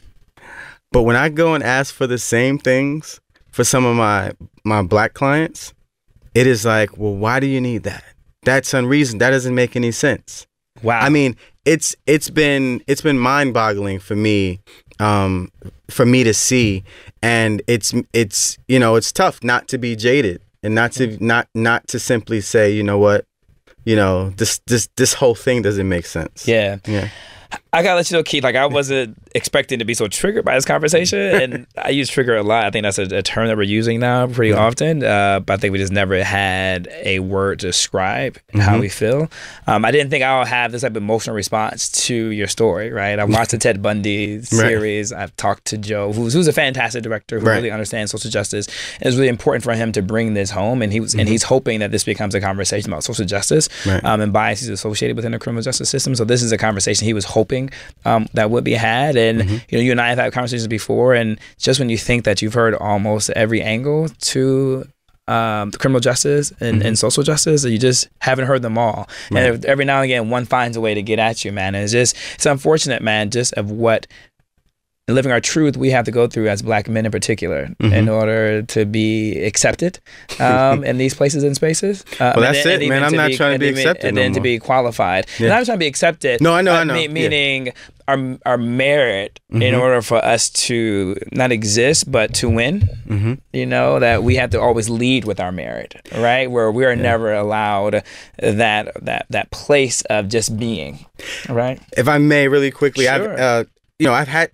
Speaker 5: But when I go and ask for the same things for some of my my black clients, it is like, well, why do you need that? That's unreasonable. That doesn't make any sense.
Speaker 2: Wow.
Speaker 5: I mean, it's it's been it's been mind-boggling for me, um, for me to see, and it's it's you know it's tough not to be jaded and not to not not to simply say, you know what, you know this this this whole thing doesn't make sense.
Speaker 2: Yeah.
Speaker 5: Yeah.
Speaker 2: I gotta let you know, Keith, like I wasn't expecting to be so triggered by this conversation, and I use trigger a lot. I think that's a, a term that we're using now pretty yeah. often, uh, but I think we just never had a word to describe mm-hmm. how we feel. Um, I didn't think I'll have this type of emotional response to your story, right? I watched the Ted Bundy series. Right. I've talked to Joe, who's, who's a fantastic director who right. really understands social justice. And it's really important for him to bring this home, and he was, mm-hmm. and he's hoping that this becomes a conversation about social justice right. um, and biases associated within the criminal justice system. So this is a conversation he was hoping Um, that would be had, and mm-hmm. you know, you and I have had conversations before, and just when you think that you've heard almost every angle to um, criminal justice and, mm-hmm. and social justice, you just haven't heard them all. Right. And every now and again, one finds a way to get at you, man. And it's just it's unfortunate, man, just of what living our truth we have to go through as black men in particular mm-hmm. in order to be accepted um, in these places and spaces. Uh,
Speaker 5: well, that's
Speaker 2: and,
Speaker 5: it, man. I'm not
Speaker 2: be,
Speaker 5: trying to be
Speaker 2: and
Speaker 5: accepted
Speaker 2: And
Speaker 5: no
Speaker 2: then
Speaker 5: more.
Speaker 2: to be qualified.
Speaker 5: Yeah.
Speaker 2: And I'm trying to be accepted.
Speaker 5: No, I know,
Speaker 2: uh,
Speaker 5: I know.
Speaker 2: Me- meaning
Speaker 5: yeah.
Speaker 2: our our merit mm-hmm. in order for us to not exist, but to win. Mm-hmm. You know, that we have to always lead with our merit, right? Where we are yeah. never allowed that that that place of just being, right?
Speaker 5: If I may, really quickly,
Speaker 2: Sure.
Speaker 5: I've uh, you know, I've had.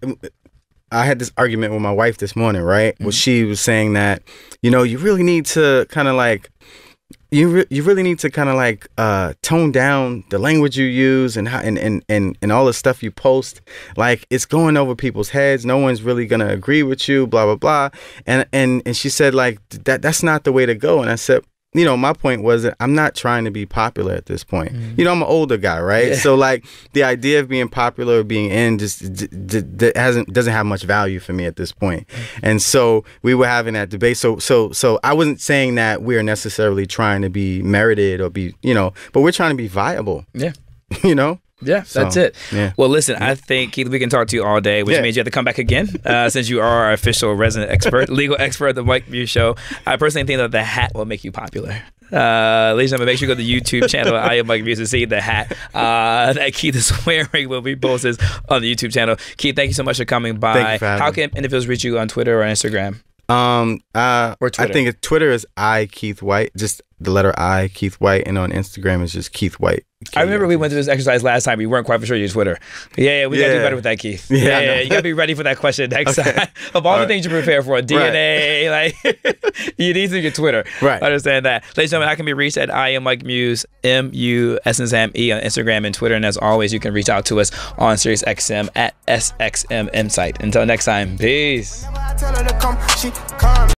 Speaker 5: I had this argument with my wife this morning, right? Mm-hmm. Well, she was saying that, you know, you really need to kind of like, you re- you really need to kind of like uh, tone down the language you use and how and, and, and, and all the stuff you post. Like, it's going over people's heads. No one's really going to agree with you, blah, blah, blah. And, and, and she said, like, that that's not the way to go. And I said, you know, my point was that I'm not trying to be popular at this point. Mm. You know, I'm an older guy, right?
Speaker 2: Yeah.
Speaker 5: So like the idea of being popular or being in just d- d- d- hasn't doesn't have much value for me at this point. Mm. And so we were having that debate. So so so I wasn't saying that we are necessarily trying to be merited or be, you know, but we're trying to be viable.
Speaker 2: Yeah.
Speaker 5: You know?
Speaker 2: Yeah,
Speaker 5: so,
Speaker 2: that's it.
Speaker 5: Yeah.
Speaker 2: Well, listen, I think, Keith, we can talk to you all day, which
Speaker 5: yeah.
Speaker 2: means you have to come back again uh, since you are our official resident expert, legal expert at the Mike Muse Show. I personally think that the hat will make you popular. Uh, ladies and gentlemen, make sure you go to the YouTube channel I Am Mike Muse to see the hat uh, that Keith is wearing will be posted on the YouTube channel. Keith, thank you so much for coming by.
Speaker 5: Thank you for having
Speaker 2: How
Speaker 5: me.
Speaker 2: can individuals reach you on Twitter or Instagram?
Speaker 5: Um, uh,
Speaker 2: Or Twitter.
Speaker 5: I think it, Twitter is I Keith White, just the letter I Keith White, and on Instagram is just Keith White.
Speaker 2: I remember we went through this exercise last time. We weren't quite for sure your Twitter. Yeah, yeah, we gotta
Speaker 5: Yeah.
Speaker 2: do better with that, Keith.
Speaker 5: Yeah,
Speaker 2: Yeah,
Speaker 5: I know.
Speaker 2: yeah, you gotta be ready for that question next
Speaker 5: Okay.
Speaker 2: time. Of all, all the
Speaker 5: right.
Speaker 2: things you prepare for, D N A, like you need to get Twitter.
Speaker 5: Right.
Speaker 2: I understand that. Ladies and gentlemen, I can be reached at I Am Mike Muse, M U S and Sam E on Instagram and Twitter. And as always, you can reach out to us on SiriusXM at S X M Insight. Until next time, peace.